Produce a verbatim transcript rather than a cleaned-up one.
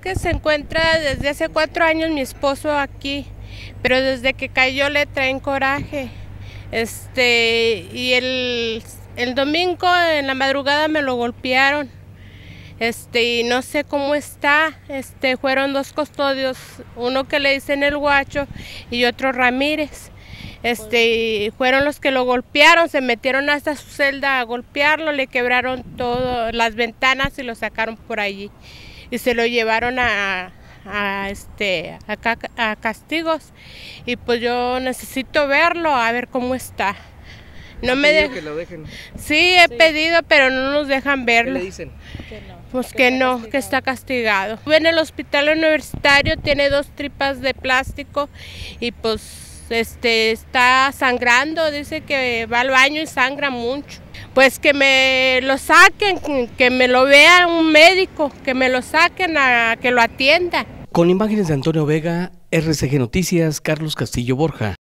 que se encuentra desde hace cuatro años mi esposo aquí, pero desde que cayó le traen coraje. Este, y el, el domingo en la madrugada me lo golpearon. Este, y no sé cómo está. Este, fueron dos custodios, uno que le dicen el Guacho y otro Ramírez. Este, fueron los que lo golpearon, se metieron hasta su celda a golpearlo, le quebraron todo, las ventanas y lo sacaron por allí. Y se lo llevaron a, a, este, a, a castigos. Y pues yo necesito verlo, a ver cómo está. No me de... que lo dejen? Sí, he sí. pedido, pero no nos dejan verlo. ¿Qué le dicen? Que no. Pues que, que no, castigado. que está castigado. En el hospital universitario tiene dos tripas de plástico y pues este está sangrando, dice que va al baño y sangra mucho. Pues que me lo saquen, que me lo vea un médico, que me lo saquen a que lo atienda. Con imágenes de Antonio Vega, R C G Noticias, Carlos Castillo Borja.